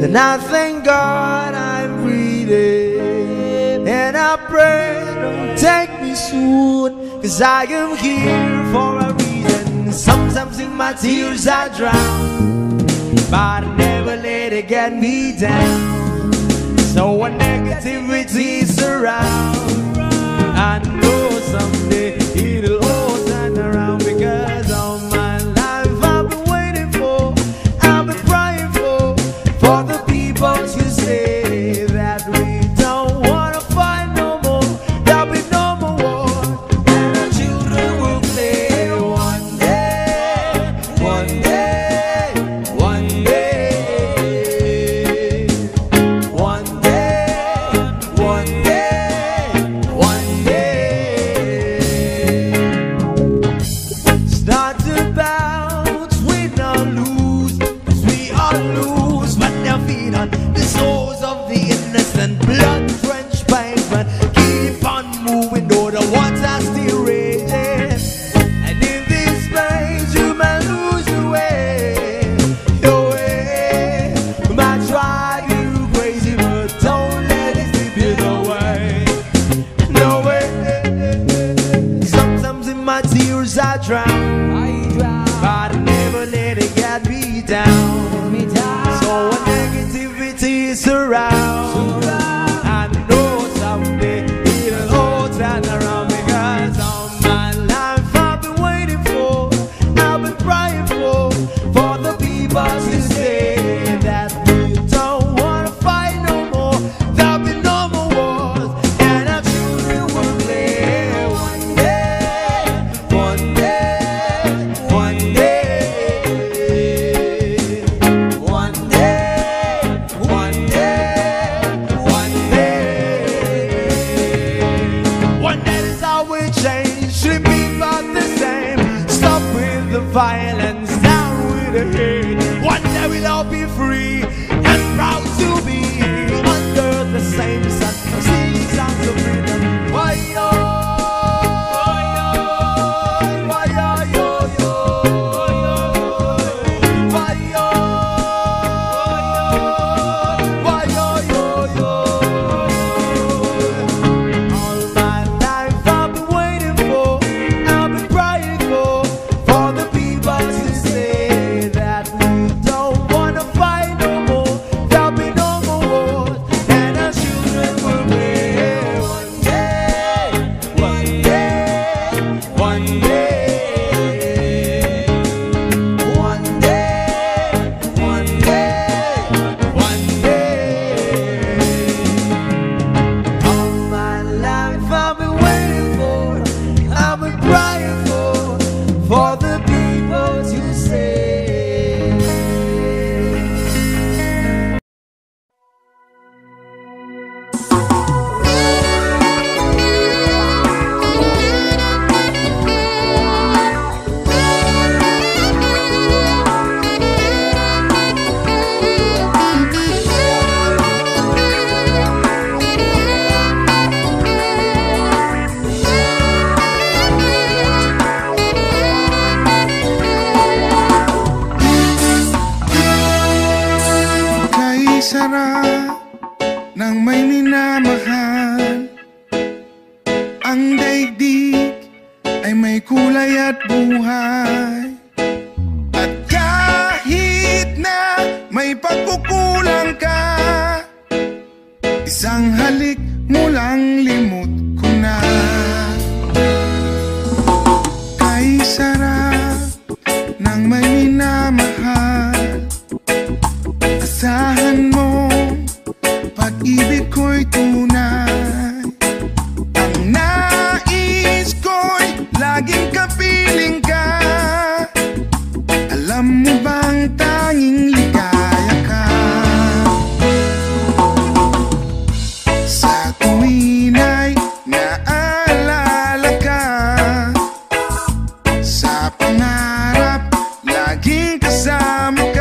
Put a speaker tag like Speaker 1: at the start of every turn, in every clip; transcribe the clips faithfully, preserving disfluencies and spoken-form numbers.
Speaker 1: And I thank God I'm breathing, and I pray don't take me soon, 'cause I am here for a reason. Sometimes in my tears I drown, but I never let it get me down. So when negativity surrounds, I know someday it'll all turn around, because all my life I've been waiting for, I've been praying for, for the people to say that we don't wanna fight no more, there'll be no more war, and our children will play one day, one day, one day, one day, one day, one day. It's not about win or lose, 'cause we all lose, but they'll feed on the souls of the innocent, blood-drenched pavement. Keep on moving, though the water's still raging. And in this place, you may lose your way, your way. Might drive you crazy, but don't let it slip you away. No way. Sometimes in my tears I drown, but I never let it get me down. So when negativity surrounds, I know someday it'll all turn around, because all my life I've been waiting for, I've been praying for, for the people to say that we don't wanna fight no more, there'll be no more wars, and our children will play one day, one day, one day, one day, one day, one day. One day is how we change, should be about the same. Stop with the violence, down with the hate. One day we'll all be free and proud to be under the same sun, singing songs of freedom. Why yo, why yo, yo, yo, why yo, why yo, yo, yo. All my life I've been waiting for, I've been praying for, for the people to say that we don't wanna fight no more, there'll be no more wars, and our children will live one day, one day, one day, one day, one day, one day. All my life I've been waiting for, I've been crying for, for the people to say.
Speaker 2: Kay sarap ng may minamahal, ang daigdig ay may kulay at buhay. At kahit na may pagkukulang ka, isang halik mo lang limot ko na. Kay sarap ng may minamahal, asahan mo pag-ibig ko'y tunay. Ang nais ko'y laging kapiling ka. Alam mo bang tanging ligaya ka sa tuwin ay naalala ka, sa pangarap laging kasama ka.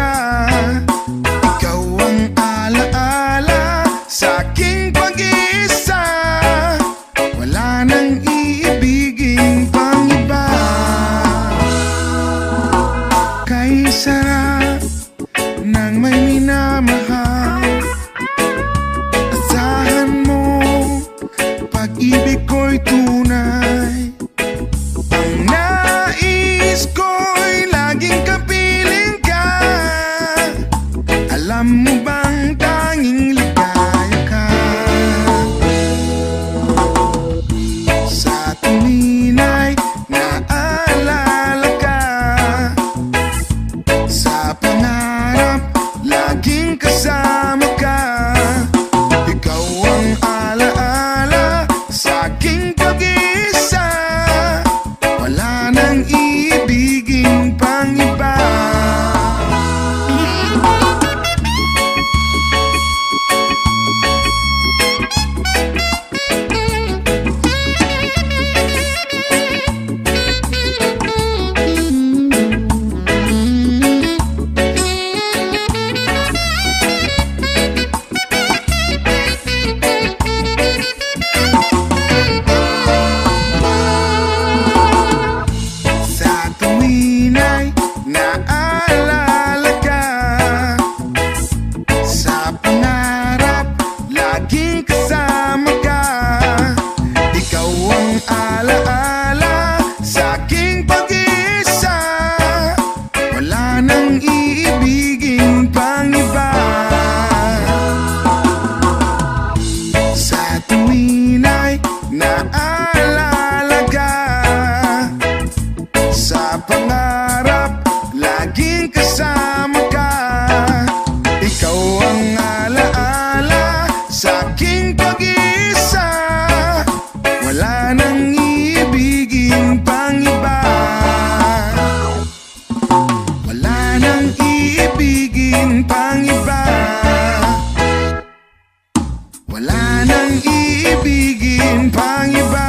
Speaker 2: meron pang iba.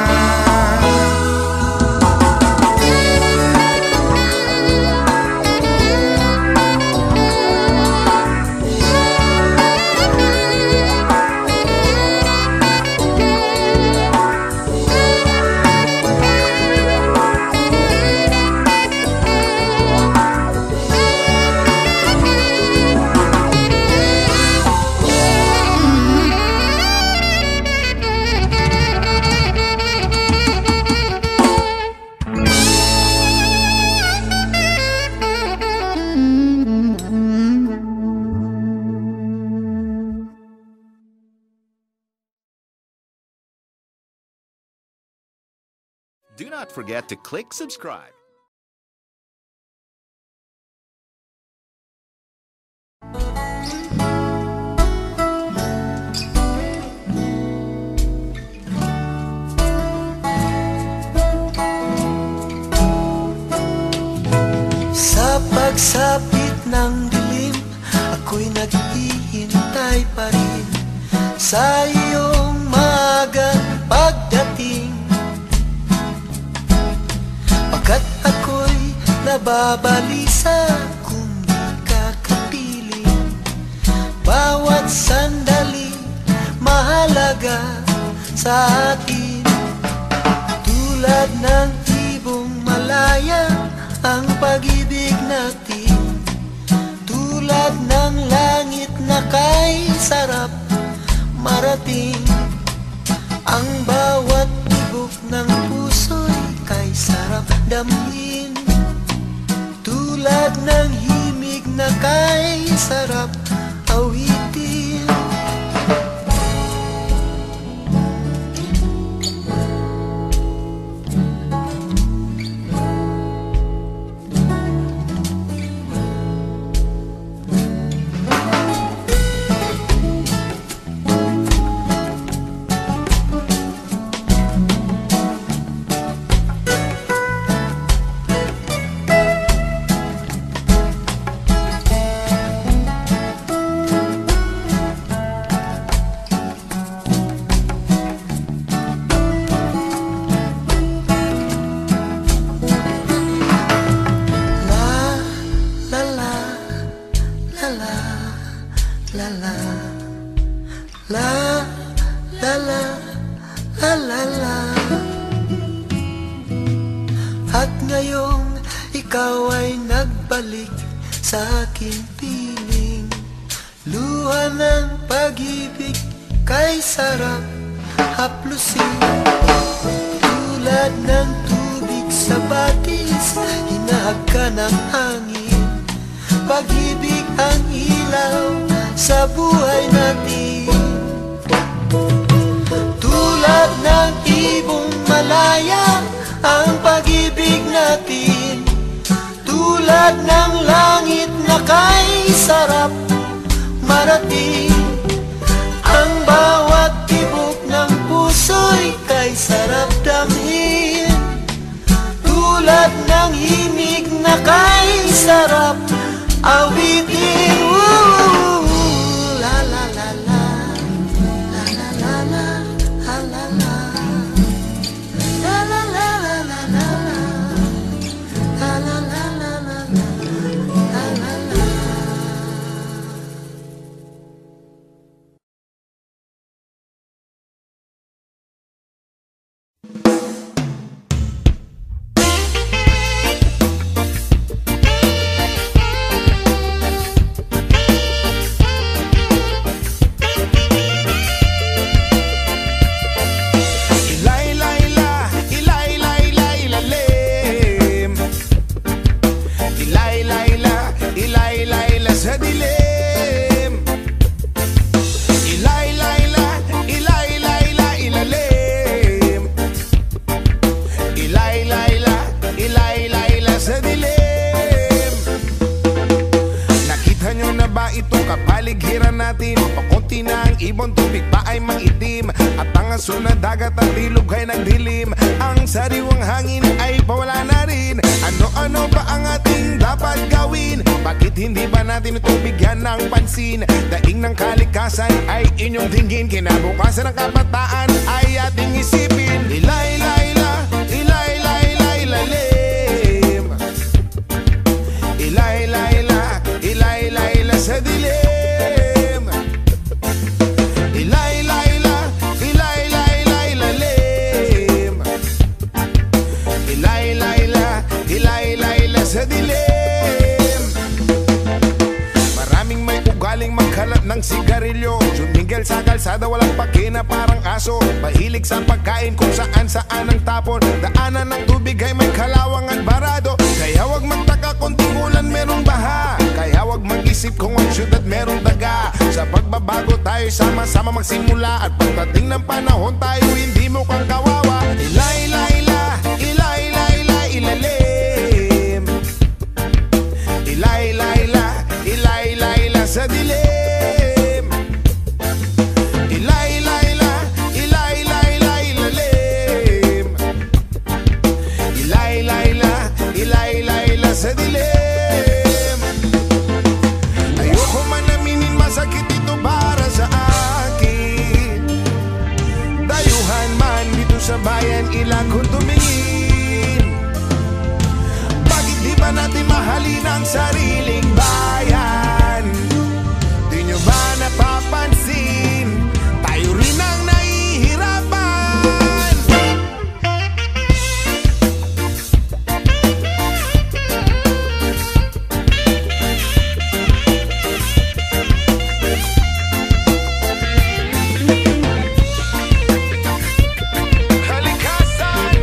Speaker 3: Do not forget to click subscribe.
Speaker 4: Sa pagsapit ng dilim, ako'y naghihintay pa rin sa iyong maagang pagdating. Pagkat ako'y nababalisa kung di ka kapiling. Bawat sandali mahalaga sa atin. Tulad ng ibong malaya ang pag-ibig natin. Tulad ng langit na kay sarap marating. Ang bawat tibok ng puso'y kay sarap damhin. Tulad ng himig na kay sarap awitin. At ngayong ikaw ay nagbalik sa aking piling. Luha ng pag-ibig kay sarap haplusin. Tulad ng tubig sa batis, hinahag ka ng hangin. Pag-ibig ang ilaw sa buhay natin. Tulad ng ibong malaya ang pag-ibig natin. Tulad ng langit na kay sarap marating. Ang bawat tibok ng puso'y kay sarap damhin. Tulad ng himig na kay sarap awitin. Woo! La la la la, la la la la, la la la.
Speaker 2: Kapaligiran natin, pakunti na ang ibon, tubig pa ay mangitim. At ang aso na dagat at ilog ay nagdilim. Ang sariwang hangin ay pawala na rin. Ano-ano ba ang ating dapat gawin? Bakit hindi ba natin ito bigyan ng pansin? Daing ng kalikasan ay inyong tingin. Kinabukasan ng kabataan ay ating isipin. Ilay, ilay, ila, ilay, ilay, ilay, ilalim. Ilay, ilay, ila, ilay, ilay, ila sa dilim. Ilay, ilay, ila, ilay, ilay, ilay, ilalim. Ilay, ilay, ila, ilay, ilay, ila sa dilim. Maraming may ugaling magkalat ng sigarilyo. Jumingel sa kalsada, walang pakina parang aso. Mahilig sa pagkain kung saan saan ang tapon. Daanan ng tubig ay may kalawang at barado. Kaya wag magtaka konting ulan merong baha. Kaya wag mag-isip kung ang syudad merong daga. Sa pagbabago tayo sama-sama magsimula. At pagdating ng panahon tayo hindi mo kang kawawa. Ilay, ilay, ila, ilay, ilay, ilay, ilalim. Ilay, ilay, ila, ilay, ilay, ila sa dilim. Ilay, ilay, ila, ilay, ilay, ilay, ilalim. Ilay, ilay, ila, ilay, ilay, ila sa dilim. Ayoko man aminin masakit ito para sa akin. Dayuhan man dito sa bayan ilang kung tumingin. Bakit di ba natin mahalin ang sariling bayan? Di nyo ba napapansin? Tayo rin ang nahihirapan. Kalikasan,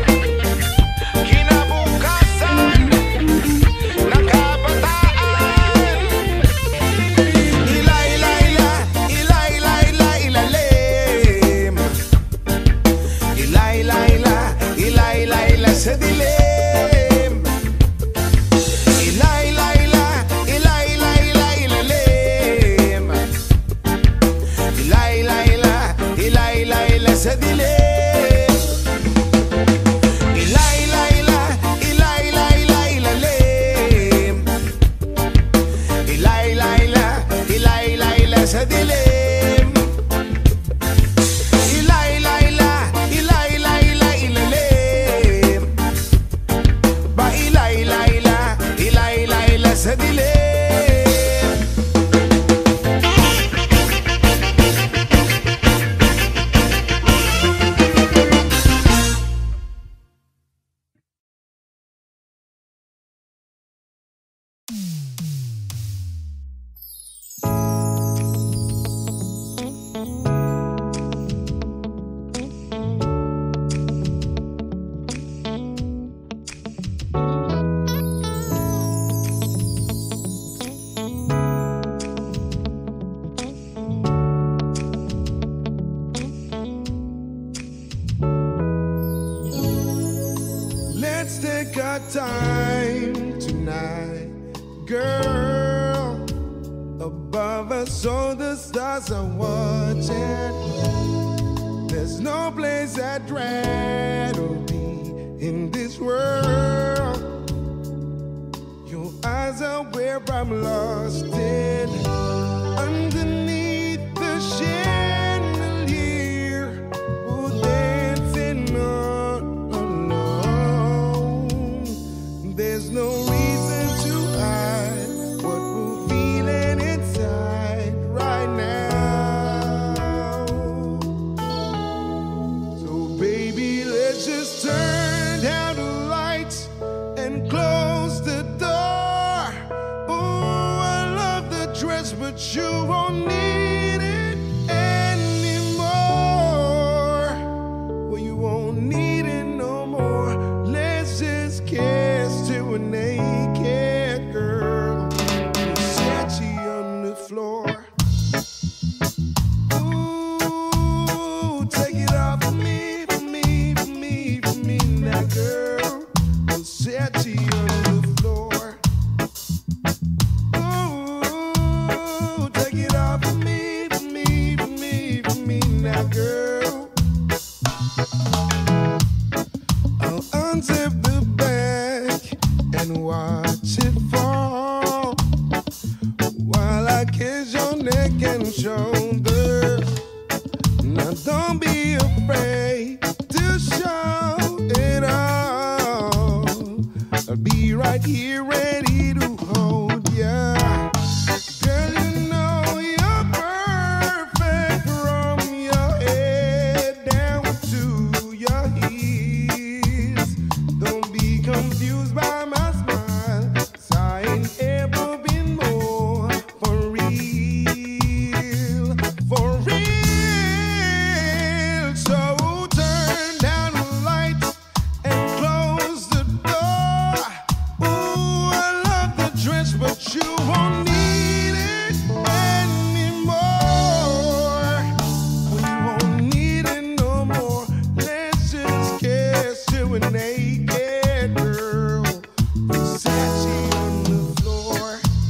Speaker 2: kinabukasan ng kabataan. Ilay, ilay, ila, ilay, ilay, ila, ilalim. Ilay, ilay, ila, ilay, ilay, ila sa dilim. Ilay, ilay, ila, ilay, ilay, ila, ilalim. Ilay, ilay, ila, ilay, ilay, ila sa dilim. Ilay, ilay, ila, ilay, ilay, ila, ilalim. Ilay, ilay, ila, ilay, ilay, ila sa dilim. Ilay, ilay, ila, ilay, ilay, ila, ilalim. Ba ilay, ilay, ila, ilay, ilay, ila sa dilim. Let's take our time tonight, girl. Above us, all the stars are watching. There's no place I'd rather be in this world. Your eyes are where I'm lost in. Underneath the chandelier, we're dancing on alone. There's no reason to hide what we're feeling inside right now. So baby, let's just turn down the lights and close the door. Oh, I love the dress, but you won't need it anymore. Well, you won't need it no more. Let's just kiss to a naked girl. Versace on the floor. Ooh, take it off for me, for me, for me, for me now, girl. Versace on the floor. Ooh, take it off for me, for me, for me, for me now, girl. I'll unzip the bag and watch it fall while I kiss your neck and shoulder. Now don't be afraid right here ready to hold ya. Girl, you know you're perfect from your head down to your heels. Don't be confused by my smile, 'cause I ain't ever been more for real, for real. So turn down the lights and close the door. Ooh, I love the dress, but you won't need it anymore. We won't need it no more. Let's just kiss till we're naked, girl. Versace on the floor.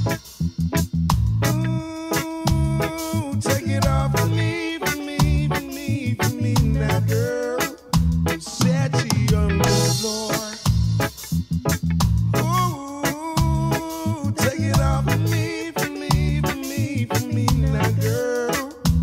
Speaker 2: Ooh, take it off for me, for me, for me, for me now, girl. Versace on the floor. Ooh, take it off for me, for me, for me, for me now, girl.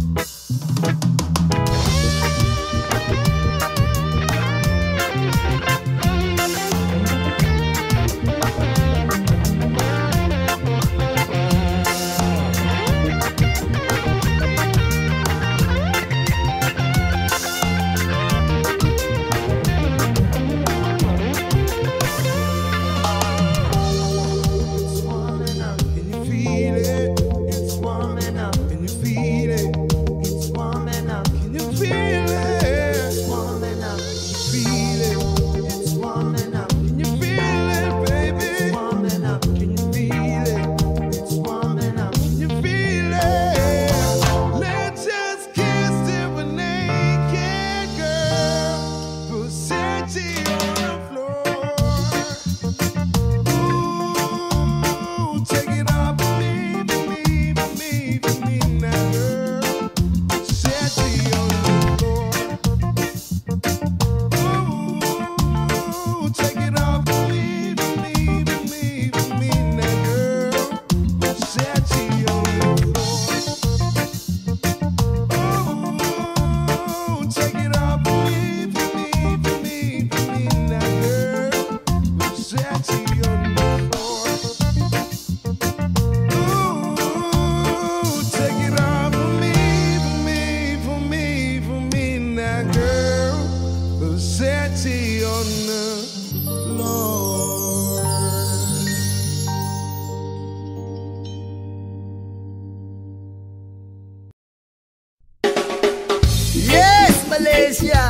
Speaker 2: It's warming up, can you feel it? It's warming up, can you feel it? It's warming up, can you feel it? It's warming up, can you feel it? It's warming up, can you feel it, baby? It's warming up, can you feel it? It's warming up, can you feel it? Let's just kiss till we're naked, girl. Versace on the floor. Ooh, take it off for me, for me, for me, for me now, girl. Versace on the floor. Ooh, take it off for me, for me, for me, for me now, girl. Versace on the floor. Ooh, take it off for me, for me, for me, for me now, girl. Versace on the floor. Ooh, take it off for me, for me, for me, for me now, girl. Versace on the floor.
Speaker 1: Yes, Malaysia.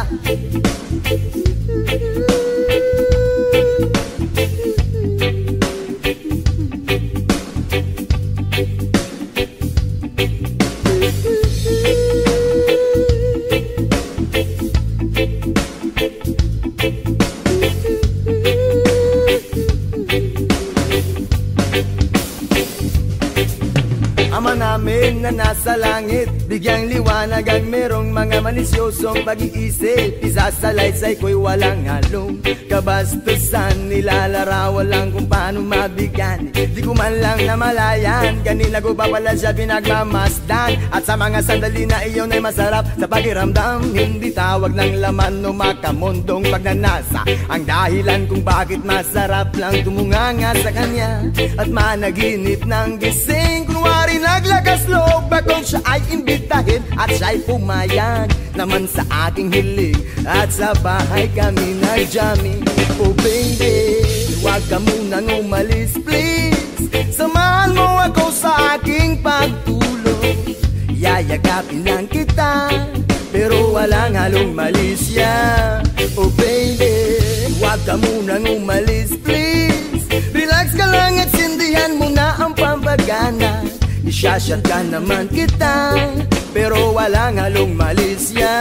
Speaker 1: Ama namin na nasa langit, bigyang liwanag ang merong mga malisyosong pag-iisip. Isasalaysay ko'y walang halong kabastusan, nilalarawan lang kung paano mabigyan. Di ko man lang namalayan, kanina ko pa pala siya pinagmamasdan. At sa mga sandali na iyon ay masarap sa pakiramdam, hindi tawag ng laman o makamundong pagnanasa ang dahilan kung bakit masarap lang tumunganga sa kanya at managinip ng gising. Kunwari naglakas loob akong siya ay imbitahin at siya'y pumayag naman sa aking hiling. At sa bahay kami nag-jamming. Oh baby, huwag ka munang umalis please, samahan mo ako sa aking pagtulog. Yayagapin lang kita pero walang halong malisya. Oh baby, huwag ka munang umalis please, relax ka lang at sindihan mo na ang pampagana. Isyashot ka naman kita pero walang halong malisya.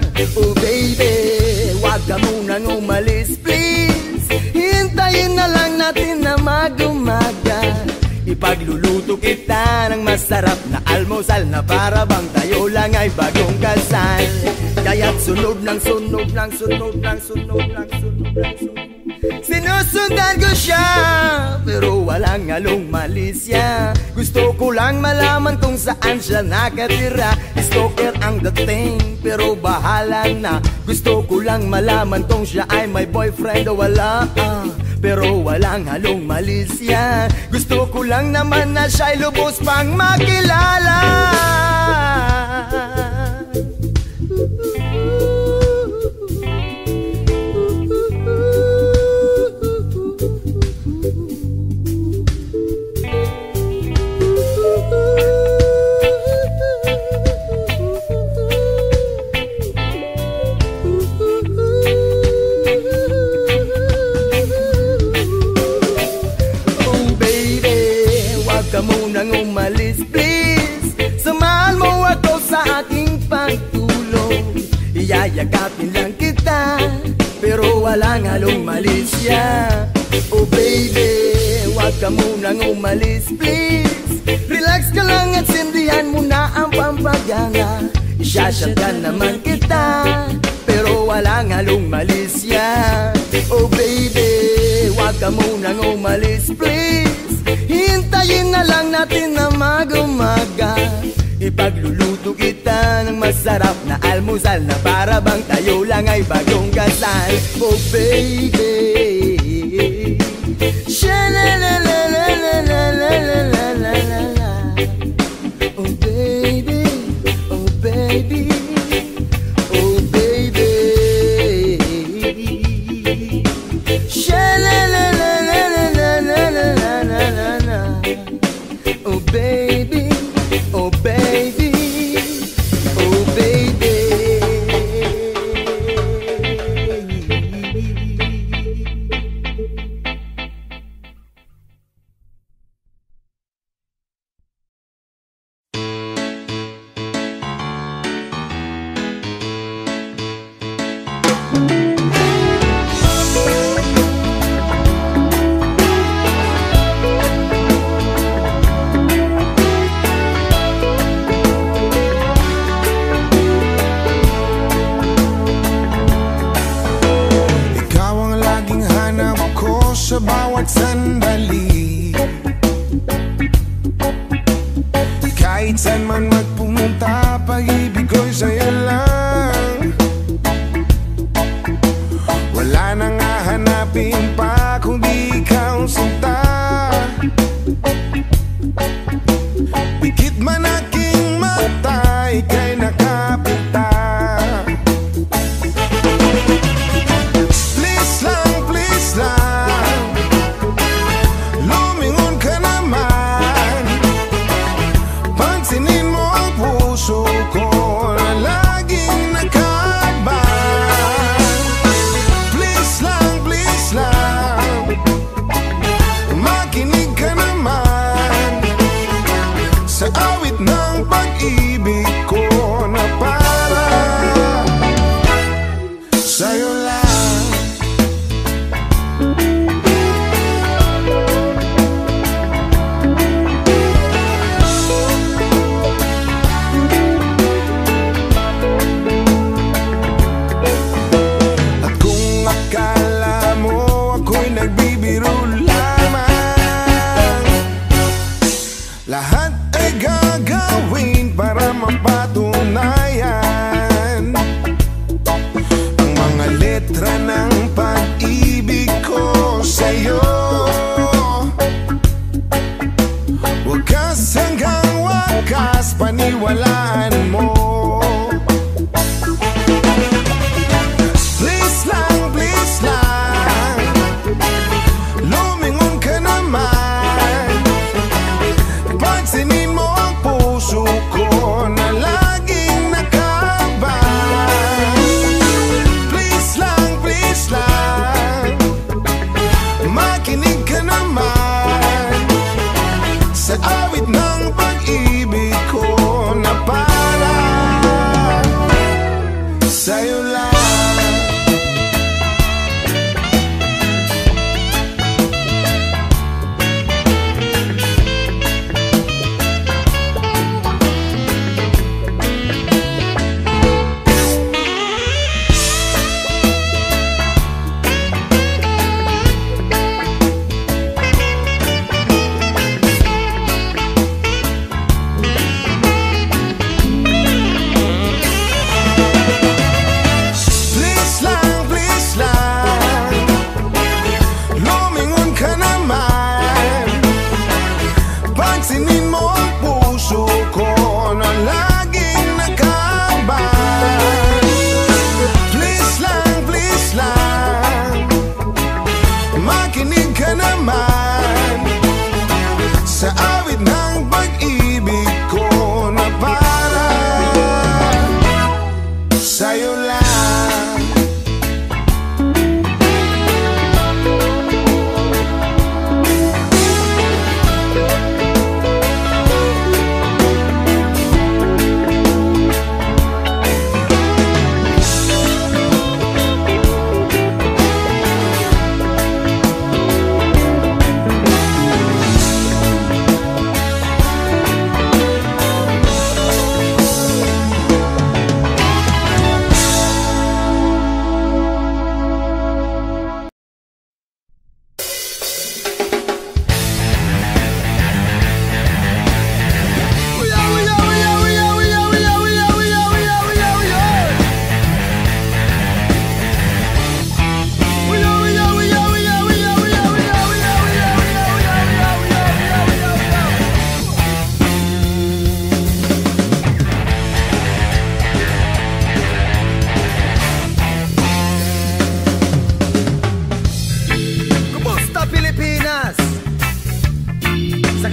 Speaker 1: Oh baby, huwag ka munang umalis please, hintayin na lang natin na mag-umaga. Ipagluluto kita ng masarap na almusal na para bang tayo lang ay bagong kasal. Kaya't sunod ng sunod ng sunod ng sunod ng sunod ng sunod, sinusundan ko siya pero walang halong malisya. Gusto ko lang malaman kung saan siya nakatira. Stalker ang dating pero bahala na. Gusto ko lang malaman kung siya ay may boyfriend o wala. uh,
Speaker 5: pero walang halong malisya. Gusto ko lang naman na siya'y lubos pang makilala. Ka munang umalis, please. Samahan mo ako sa aking pagtulong. Iyayakapin lang kita, pero walang halong malisya. Oh baby, wag ka munang umalis, please. Relax ka lang at sindihan mo na ang pampagana. Isyasyakan naman kita, pero walang halong malisya. Oh baby, wag ka munang umalis, please. Hintayin na lang natin na mag-umaga. Ipagluluto kita ng masarap na almusal, na para bang tayo lang ay bagong kasal. Oh baby, sha-la-la-la-la-la-la-la-la-la-la. Oh baby, oh baby, oh baby, sha-la-la-la-la-la-la-la-la-la. Oh baby, oh baby, oh baby.
Speaker 2: Sa bawat sandali, kahit saan man magpumunta, pag-ibig ko'y sa'yo lang. Wala nang hahanapin pa kundi ikaw sinta. Pikit man aking mata, ika'y nakapita. Please lang, please lang, lahat ay gagawin para mapatunayan ang mga letra ng pag-ibig ko sa'yo. Wakas hanggang wakas, paniwalaan mo. Please lang, please lang, lumingon ka naman. Pansinin mo ang puso ko na laging nakaban. Please lang, please lang, makinig ka naman sa awit ng pag-ibig ko na parang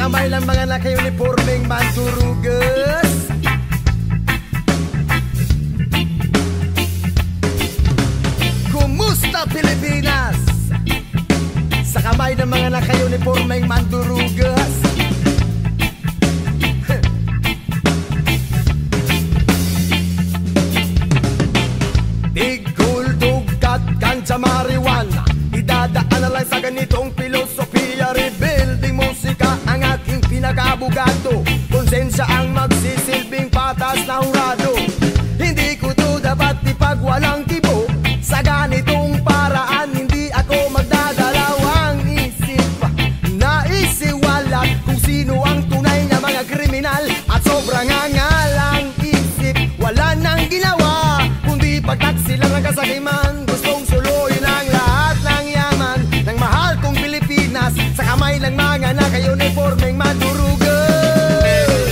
Speaker 5: kamay ng mga naka-uniformeng mandurugas. Kumusta Pilipinas? Sa kamay ng mga naka-uniformeng mandurugas. Tigul, dugat, ganja, marijuana, idadaan na lang sa ganitong filosofiya. Rebuilding musika ang aking pinag-abugado. Konsensya ang magsisilbing patas na hurado. Hindi ko to dapat ipagwalang tibo. Sa ganitong paraan hindi ako magdadalawang isip. Naisiwalat kung sino ang tunay na mga kriminal. At sobrang angalang isip, wala nang ginawa kundi pagtaksilan ng kasakiman. Gustong suluyin ang lahat ng yaman ng mahal kong Pilipinas sa kamay ng mga naka-uniformeng mandurugas.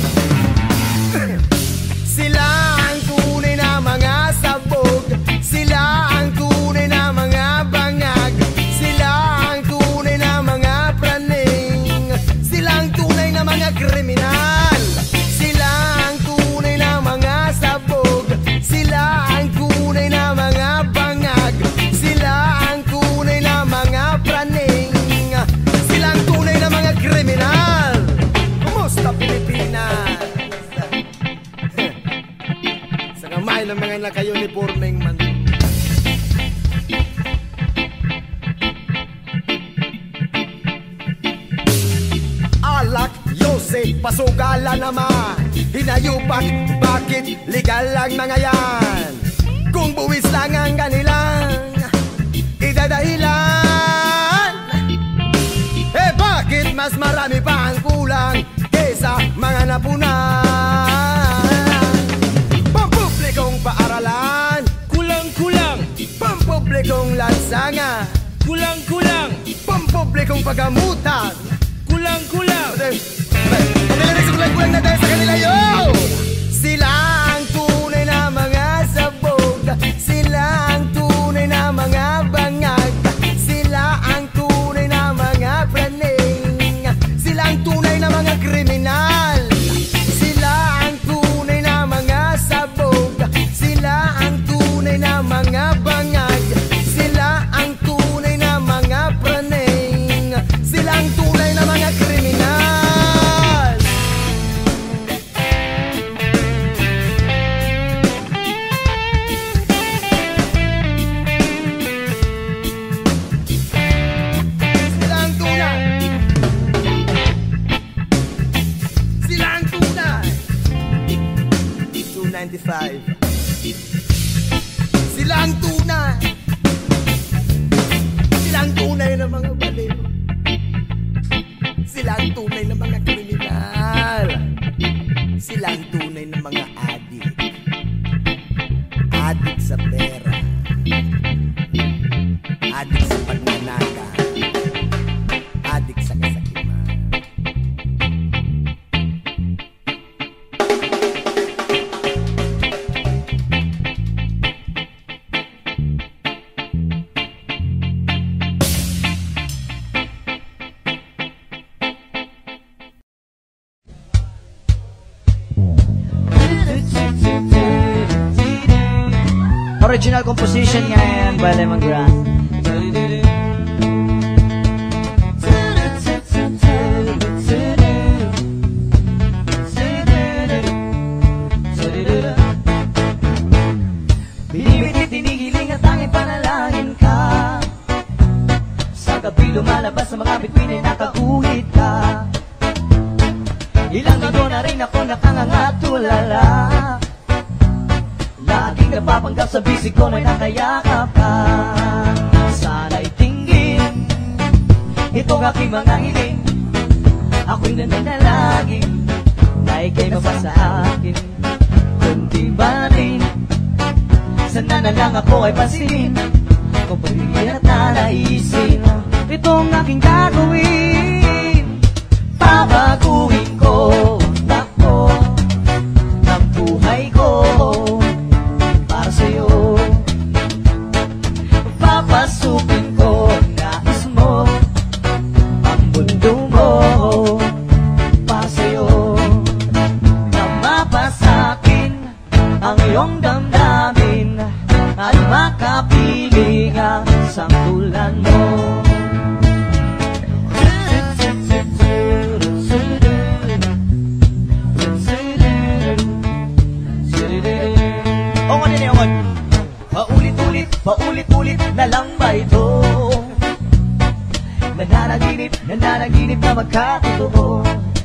Speaker 5: Sila ang tunay na mga sabog, sila ang tunay na mga bangag, sila ang tunay na mga praning, sila ang tunay na mga kriminal. Sila ang tunay na mga sabog, sila ang tunay na mga bangag, sila ang tunay na mga praning, sila ang tunay na mga kriminal. Kumusta Pilipinas? Sa kamay ng mga naka-uniformeng mandurugas. Alak, Yose, pasugala naman. Hinayupak, bakit legal lang mga yan? Kung buwis lang ang kanilang idadahilan, eh bakit mas marami pa ang kulang kesa mga napunan? Pampublikong paaralan,
Speaker 1: Kulang-kulang,
Speaker 5: pampublikong lansangan,
Speaker 1: kulang-kulang,
Speaker 5: pampublikong pagamutan.
Speaker 1: kulang-kulang.
Speaker 5: Pabilis ko lang kulang na dahil sa kanila yun. Sila ang tunay na mga sabog, sila ang tunay na mga bangag, sila ang tunay na mga praning, sila ang tunay na mga kriminal. Sila ang tunay na mga sabog, sila ang tunay na mga bangag, sila ang tunay na mga praning, sila ang tunay na mga kriminal. Sila ang tunay. Sila ang tunay. two ninety-five. Sila ang tunay. Sila ang tunay na mga baliw. Sila ang tunay na mga kriminal. Sila ang tunay na mga adik. Adik sa pera. Adik sa pagnanaka. Adik sa kasakiman.
Speaker 6: Original composition niya yan by Lemongrass. Binibigit, tinigiling at tanging panalangin ka. Sa gabi lumalabas sa mga bituin ay nakauhit ka. Ilang gago na rin ako nakangangatulala. Laging napapanggap sa bisig ko may nakayakap ka. Sana'y tinggin itong aking mga hiling. Ako'y nananalangin na ika'y mapasa akin. Kundi ba rin sana na lang ako ay pansinin kung pagiging at nanaisin itong aking gagawin. Pabaguhin ko ako ng buhay ko para sa'yo. Papasukin ko nais mo ang mundo mo. panaginip na magkatotoo.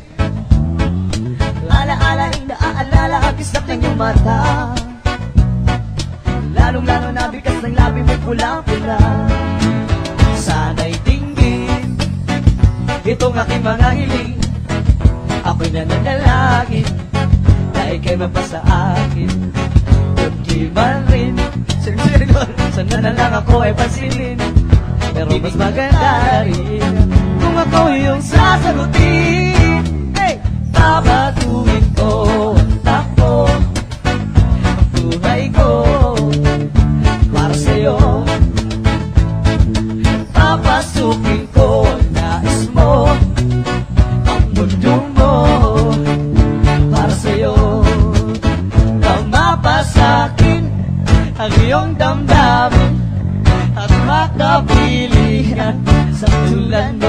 Speaker 6: Alaalaing naaalala ang kislap ng iyong mata, lalong-lalo na bigas ng labi mo'y pulang-pula. Sana'y tingin itong aking mga hiling, ako'y nananalangin na ika'y mapasa akin. Kundi man rin sana na lang ako ay pansinin, pero mas maganda rin kung ako yung sasagutin. Hey! Babatuin ko ang takbo, ang buhay ko para sa'yo. Papasukin ko ang nais mo, ang mundo mo para sa'yo. Nang mapasakin ang iyong damdamin at makapilihan sa tulad mo.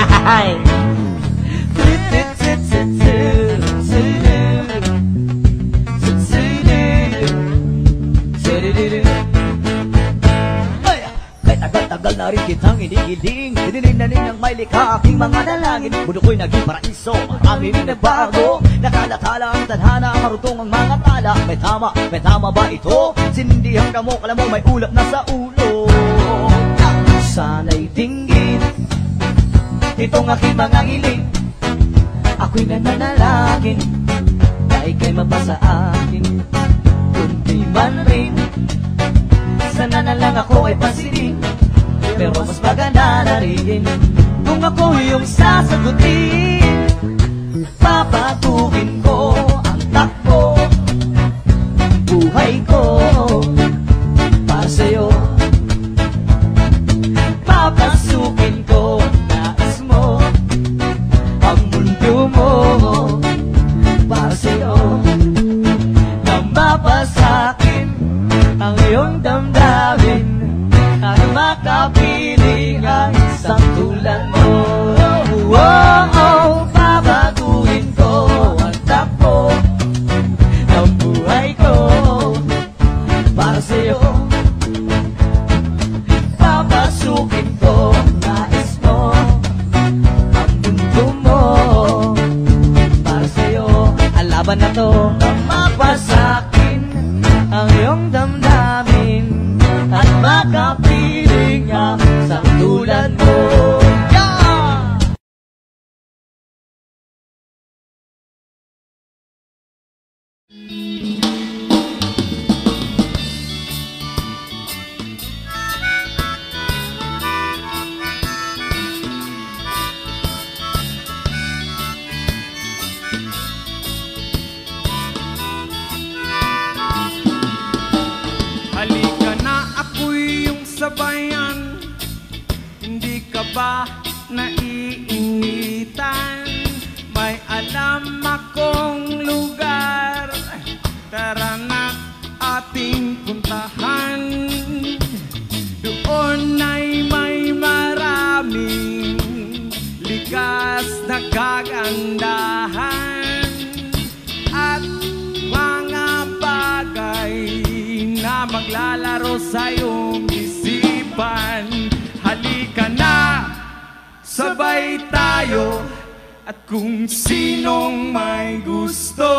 Speaker 6: Tagal na rin kitang inigiling, diniling-naling ng may likha aking mga dalangin. Mundo ko'y naging paraiso, marami rin nagbago, nakalatala ang tadhana, marutong ang mga tala. May tama, may tama ba ito? Sinindihan ka mo, kala mo may ulap na sa ulo. Sana'y tingin itong aking mga hiling, ako'y nananalangin na ika'y mapasa akin. Kundi man rin sana na lang ako ay pansinin, pero mas maganda na rin kung ako yung sasagutin. Papatukin ko ang takbo, buhay ko para sa'yo. Papasukin ko ang nais mo, ang mundo mo para sa'yo. Nang mapasakin ang iyong damdamin at makapiling ang isang tulad mo. Oh, oh, oh, babaguhin ko ang takbo ng buhay ko para sa'yo. Papasukin ko ang nais mo, ang mundo mo para sa'yo. Ang laban na to, nang mapasakin ang iyong damdamin at makapiling ang isang tulad mo. Yeah!
Speaker 7: Halika na, ako'y yung sabayan, hindi ka ba naiinitan? May alam akong lugar, tara na ating puntahan. Doon ay may maraming likas na kagandahan at mga bagay na maglalaro sa iyong isipan. Halika na, sabay tayo, at kung sinong may gusto,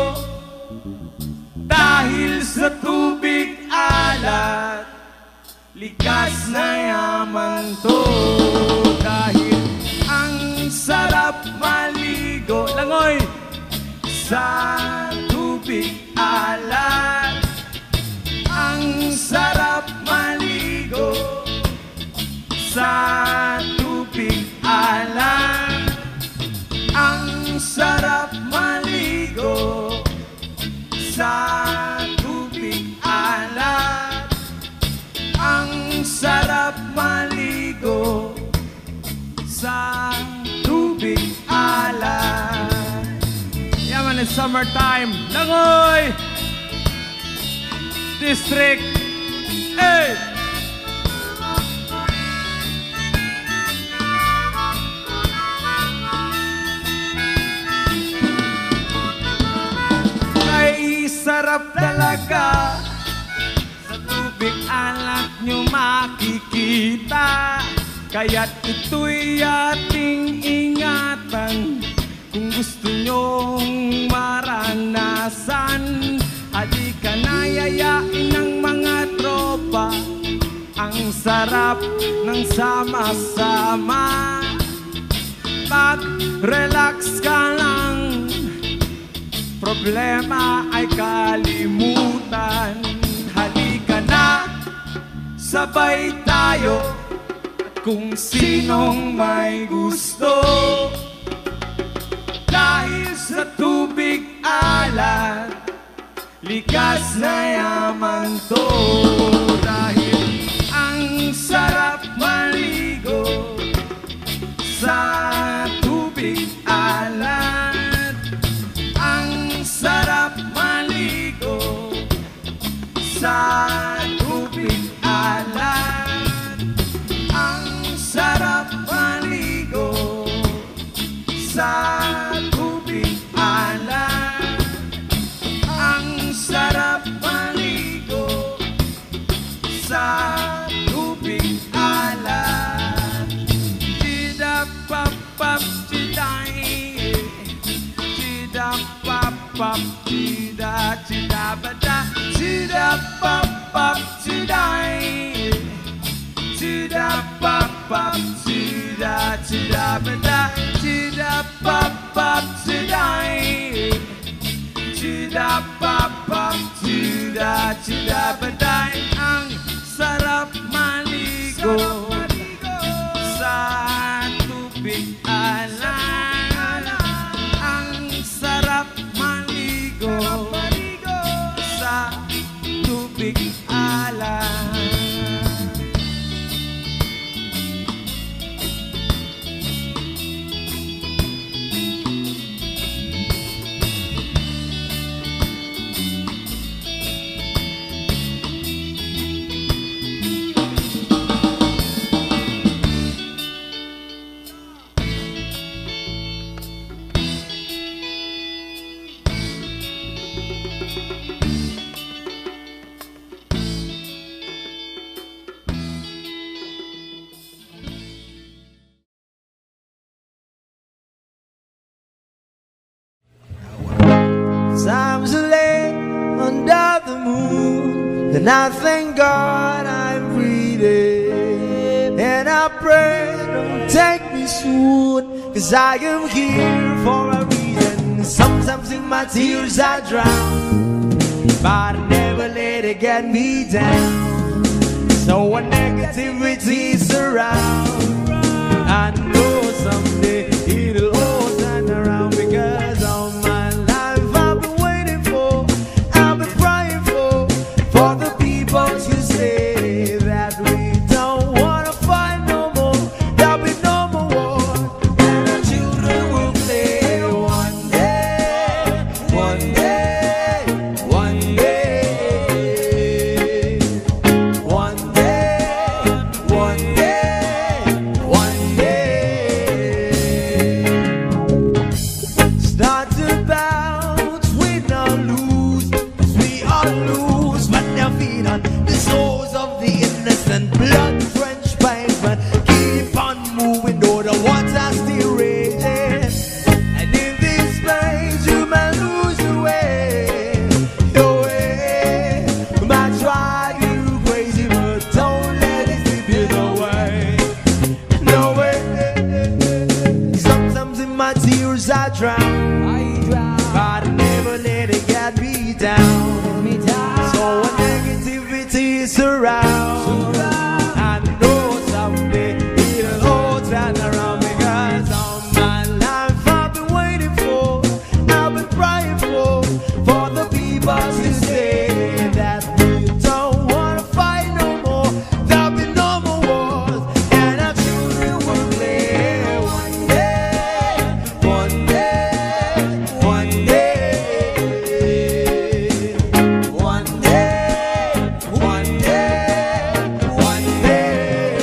Speaker 7: dahil sa tubig alat, likas na yaman to. Dahil ang sarap maligo, langoy, sa tubig alat. Ang sarap maligo sa tubig alat. Ang sarap maligo sa tubig alat. Ang sarap maligo sa tubig alat. Yaman, it's summertime. Langoy! District. Hey! Ay, sarap talaga sa tubig alat nyo makikita Kaya't ito'y ating ingatan. Kung gusto nyong maranasan, halika na yayain ng mga tropa. Ang sarap ng sama-sama. Mag-relax ka lang, problema ay kalimutan. Halika na, sabay tayo, at kung sinong may gusto. Dahil sa tubig alat, likas na yaman to. Dahil ang sarap maligo sa tubig alat. Ang sarap maligo sa tubig alat. Ang sarap maligo sa tubig alat. Ang sarap maligo sa tubig alat. Chida pap pap chiday, chida pap pap chida chida bada, chida pap pap chiday, chida pap pap chida chida bada, chida pap pap chiday, chida pap pap chida chida bada. Ang sarap maligo sa tubig alat. Ang sarap maligo sa tubig alat.
Speaker 1: Times are late under the moon, and I thank God I'm breathing. And I pray don't take me soon, cause I am here for a reason. Sometimes in my tears I drown, but I never let it get me down. So when negativity surround, I know someday it'll all turn around. Because all my life I've been waiting for, I've been crying for, for the people to say that we don't wanna fight no more, there'll be no more war, and our children will play one day, one day, one day, one day, one day, one day. Start about win or lose, 'cause we all lose, but they're feed on the souls of the innocent, blood French pavement. Keep on moving though the water's still raging, and in this place you may lose your way, your way. Might drive you crazy, but don't let it slip you away, no way. Sometimes in my tears I drown, but I never let it get me down. So when negativity surrounds, I know someday it'll all turn around. Because all my life I've been waiting for, I've been crying for, for the people to say that we don't wanna fight no more, there'll be no more wars, and our children will play one day, one day, one day, one day, one day, one day.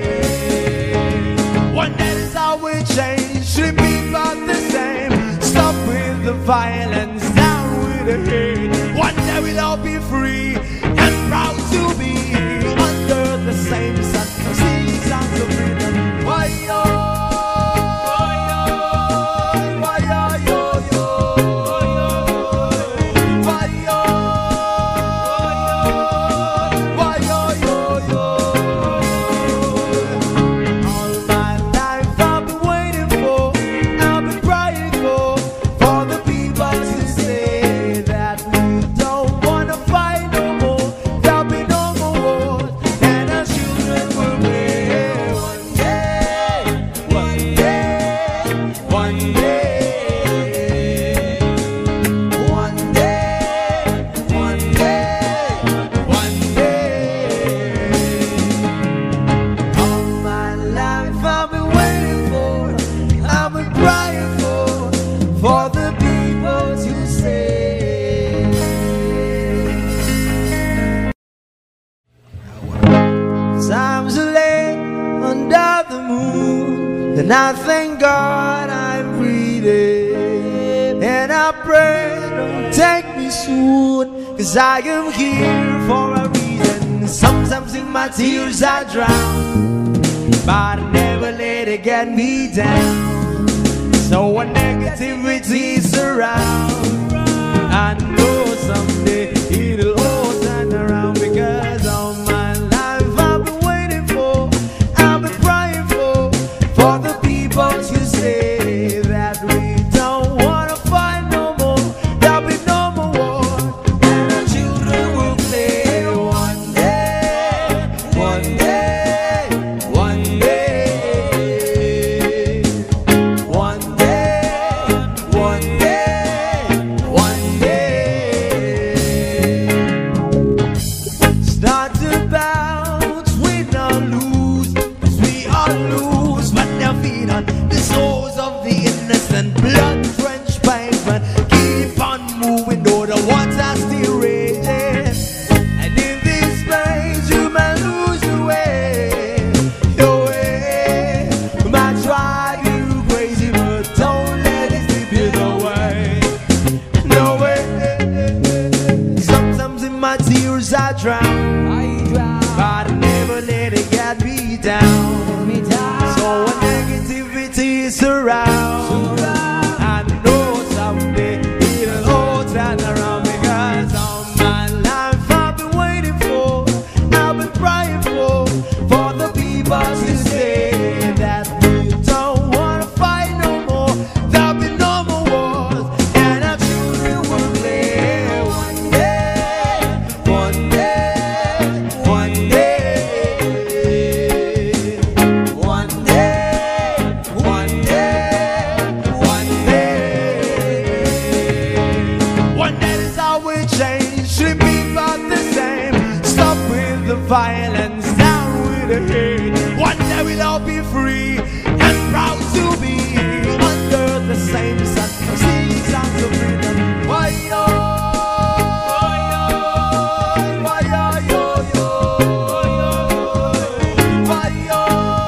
Speaker 1: One day is how we change, should be about the same. Stop with the violence, down with the hate. One day we'll all be free and proud to be under the same sun, singing songs of freedom. And I thank God I'm breathing, and I pray don't take me soon, 'cause I am here for a reason. Sometimes in my tears I drown, but I never let it get me down. So when negativity is around, I know someday it'll all turn around, because all my life I've been waiting for, I've been praying for, for the people to say that we don't wanna fight no more, there'll be no more war, and our children will play one day, one day, one day, one day, one day, one day. Start to bounce, we don't lose, 'cause we all lose, but their feet on the souls of the innocent, blood-drenched pavement. Keep on moving, though the water's still raging, and in this place you may lose the way, your way. You might drive you crazy, but don't let it slip you away. No way. Sometimes in my tears I drown, but I never let it get me down. So when negativity is around, I know someday it'll all turn around, because all my life I've been waiting for, I've been praying for, for the people to say that we don't wanna fight no more, there'll be no more wars, and our children will play one day, one day, one day, one day, one day, one day. One day is how we change, should be about the same. Stop with the violence, down with the hate. One day we'll all be free and proud to be under the same sun, singing songs of freedom. Why yo, why yo, why yo, yo, yo, why yo,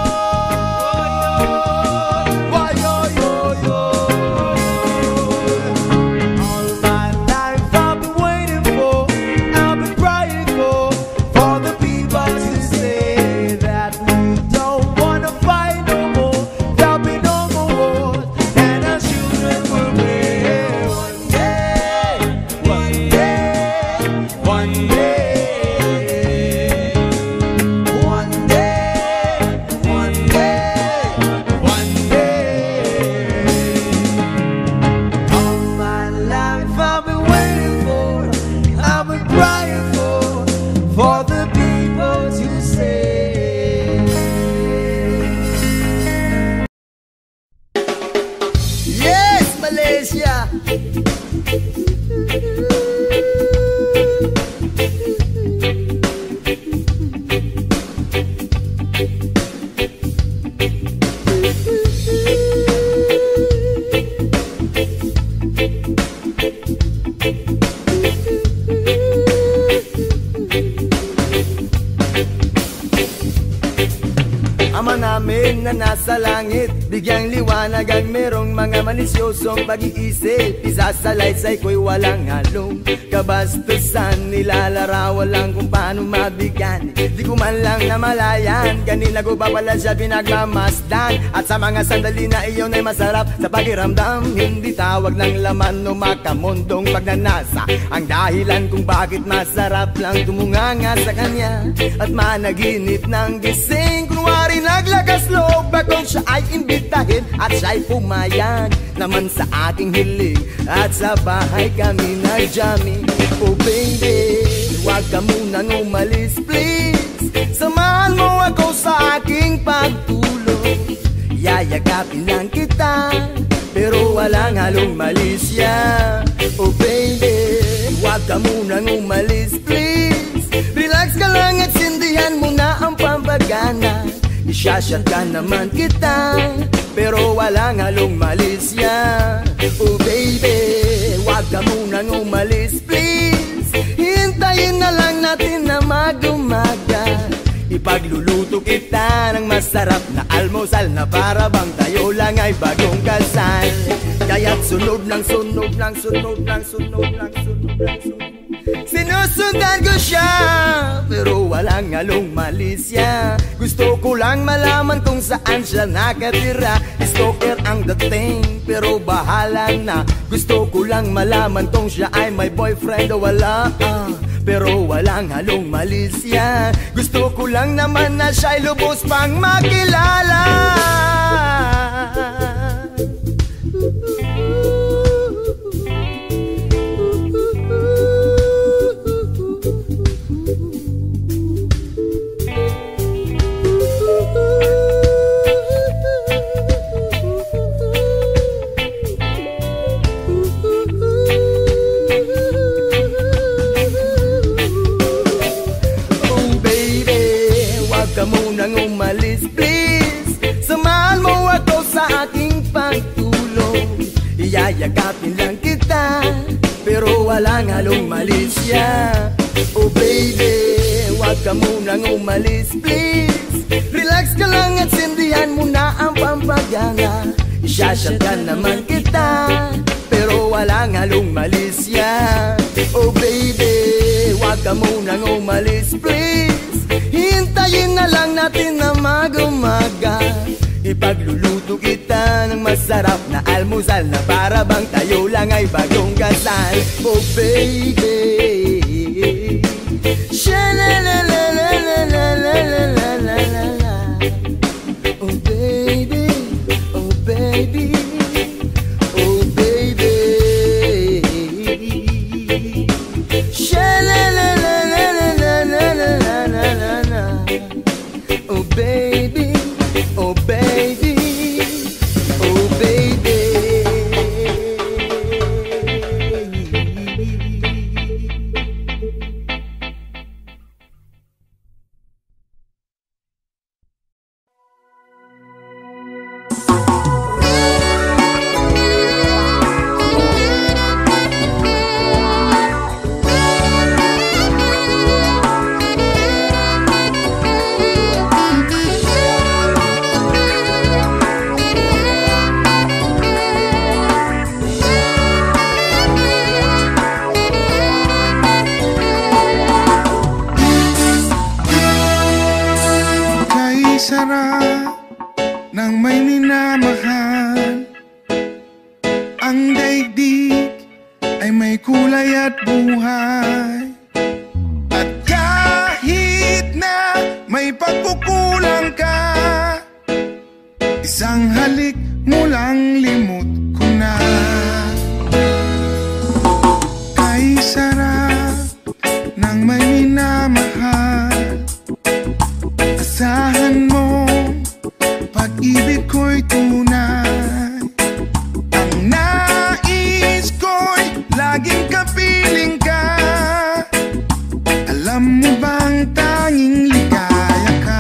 Speaker 1: why yo, yo, yo. All my life I've been waiting for, I've been praying for, for the people to say that we don't wanna fight no more, there'll be no more wars, and our children will play one day, one day, one day, one day, one day, one day. All my life I've been waiting for, I've been crying for, for the people to say.
Speaker 5: Yes, Malaysia. Ama namin na nasa langit, bigyang liwanag ang merong mga malisyosong pag-iisip. Isasalaysay ko'y walang halong kabastusan, nilalarawan lang kung paano mabigyan. Di ko man lang namalayan, kanina ko pa pala siya pinagmamasdan. At sa mga sandali na iyon ay masarap sa pakiramdam, hindi tawag ng laman o makamundong pagnanasa ang dahilan kung bakit masarap lang tumunganga sa kanya at managinip ng gising. Kunwari naglagas loob akong siya ay imbitahin at siya'y pumayag naman sa aking hiling, at sa bahay kami nag-jamming. Oh baby, huwag ka munang umalis please, samahan mo ako sa aking pagtulog. Yayagapin lang kita pero walang halong malisya. Oh baby, huwag ka munang umalis please, relax ka lang at sindihan mo na ang pampagana. Isyashot ka naman kita pero walang halong malisya. Oh baby, huwag ka munang umalis please, hintayin na lang natin na mag-umaga. Ipagluluto kita ng masarap na almusal na para bang tayo lang ay bagong kasal. Kaya't sunod ng sunod ng sunod ng sunod ng sunod ng sunod. Sinusundan ko siya, pero walang halong malisya. Gusto ko lang malaman kung saan siya nakatira. Stalker ang dating, pero bahala na. Gusto ko lang malaman kung siya ay may boyfriend o wala, ah, pero walang halong malisya. Gusto ko lang naman na siya'y lubos pang makilala. Munang umalis, please. Samahan mo ako sa aking pagtulong. Iyayakapin lang kita, pero walang halong malisya. Oh baby, wag ka munang umalis, please. Relax ka lang at sindihan mo na ang pampagana. Isyasyagan naman kita, pero walang halong malisya. Oh baby, wag ka munang umalis, please. Hintayin na lang natin na mag-umaga. Ipagluluto kita ng masarap na almusal, na para bang tayo lang ay bagong kasal. Oh baby, sha-la-la-la-la-la-la-la-la-la-la. Oh baby, oh baby, oh baby, sha-la-la-la-la-la-la-la-la-la. Oh baby, oh baby, oh baby.
Speaker 2: Sarap ng may minamahal. Ang daigdig ay may kulay at buhay. At kahit na may pagkukulang ka, isang halik mo lang limot ko na. Kay sarap ng may minamahal. Asahan mo, pag-ibig ko'y tunay. Ang nais ko'y laging kapiling ka. Alam mo bang tanging ligaya ka?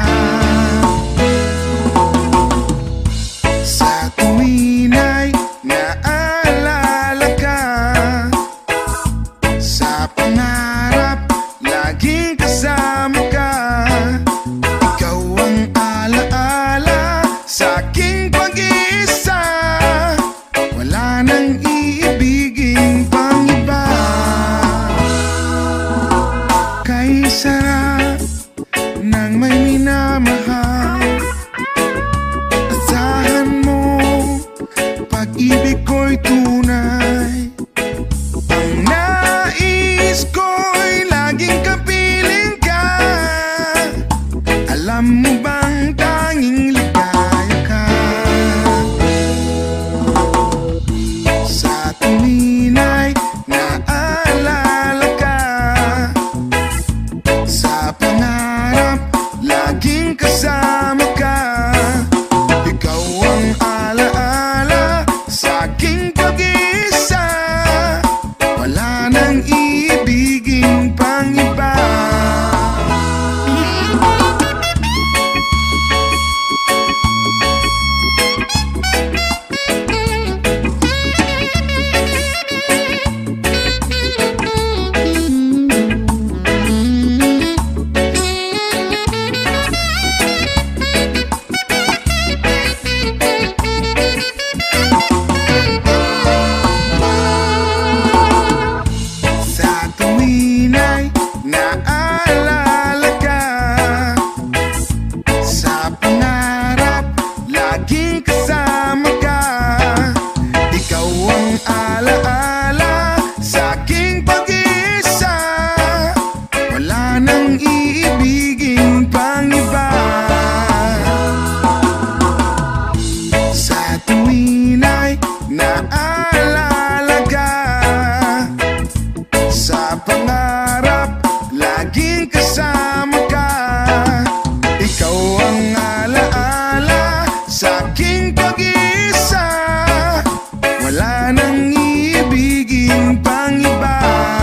Speaker 2: Sa tuwin ay naalala ka. Sa pangarap, laging kasama ka. Sa'king pag-iisa, wala nang iibigin pang iba. Kay sarap ng may minamahal. Asahan mo, pag-ibig ko'y tunay. Ang nais ko'y laging kapiling ka. Alam mo bang tanging ligaya? Tuminay, naalala ka. Sa pangarap, laging kasama ka. Ikaw ang alaala sa aking pag-iisa. nang iibigin pang iba.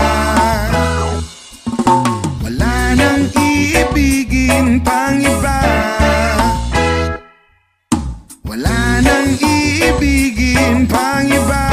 Speaker 2: Wala nang iibigin pang iba. Wala nang iibigin pang iba.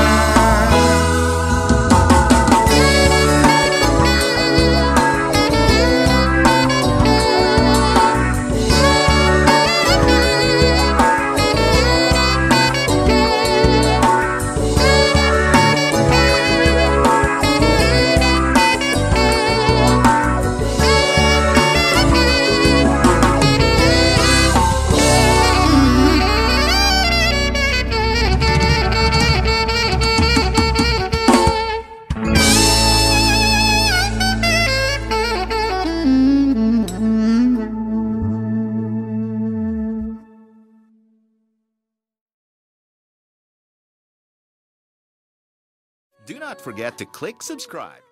Speaker 3: Do not forget to click subscribe.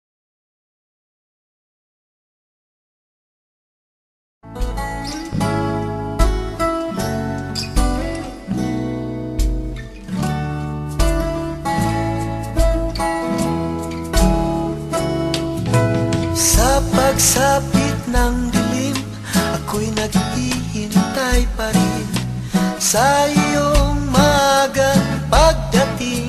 Speaker 4: Sa pagsapit ng dilim, ako'y naghihintay pa rin sa iyong maagang pagdating.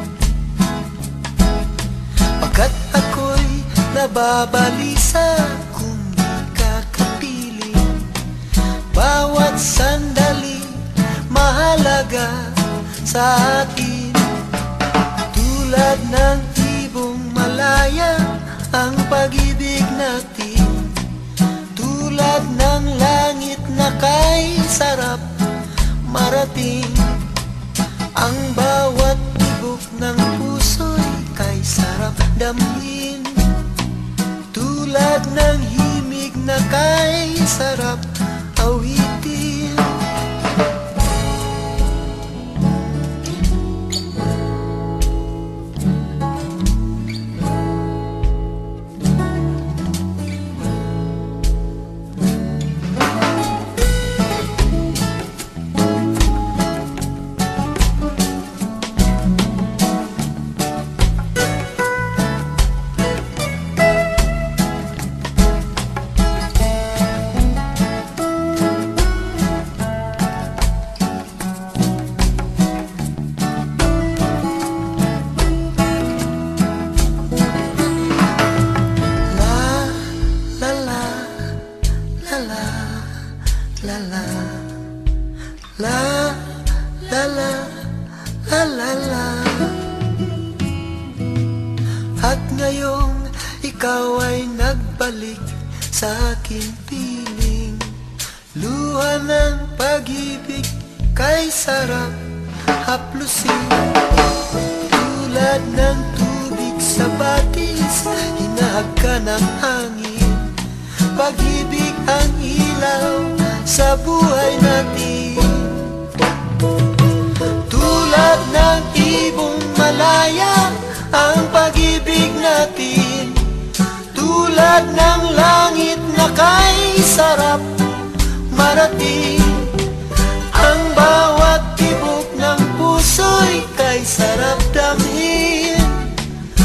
Speaker 4: Pagkat ako'y nababalisa kung di ka kapiling. Bawat sandali mahalaga sa atin. Tulad ng ibong malaya ang pag-ibig natin. Tulad ng langit na kay sarap marating. Ang bawat tibok ng puso'y kay sarap damhin. Tulad ng himig na kay sarap awitin. At ngayong ikaw ay nagbalik sa aking piling. Luha ng pag-ibig kay sarap haplusin. Tulad ng tubig sa batis, hinahag ka ng hangin. Pag-ibig ang ilaw sa buhay natin. Tulad ng ibong malaya ang pag-ibig natin. Tulad ng langit na kay sarap marating. Ang bawat tibok ng puso'y kay sarap damhin.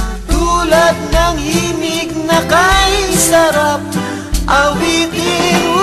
Speaker 4: Tulad ng himig na kay sarap awitin.